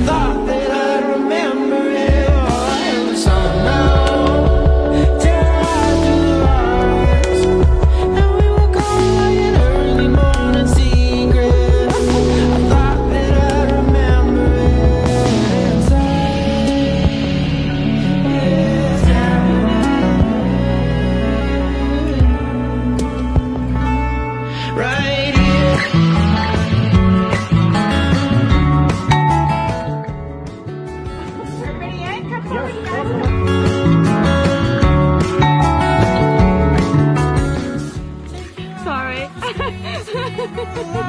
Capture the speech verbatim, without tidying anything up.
thought that I'd remember it all. But somehow, terrorized through the rocks, and we were caught in early morning secret. I thought that I'd remember it inside. Yes, right here. Sorry.